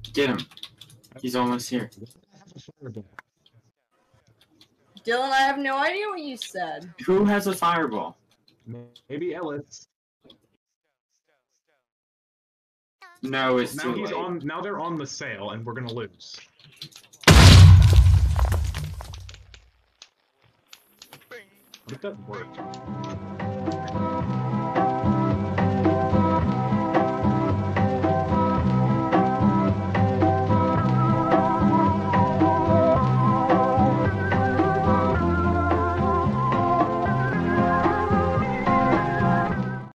Get him. He's almost here. Dylan, I have no idea what you said. Who has a fireball? Maybe Ellis. No, it's Now too he's late. on. Now they're on the sail, and we're gonna lose. But it doesn't work.